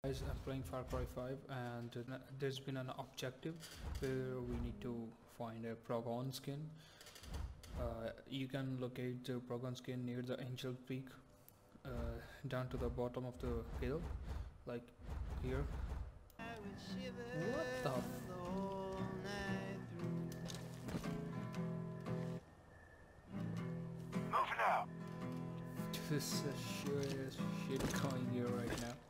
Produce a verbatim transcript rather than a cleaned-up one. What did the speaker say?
Guys, I'm playing Far Cry five, and uh, there's been an objective where we need to find a Progon skin. Uh, you can locate the Progon skin near the Angel Peak, uh, down to the bottom of the hill, like here. What the? Moving out. This is a shit, shit going here right now.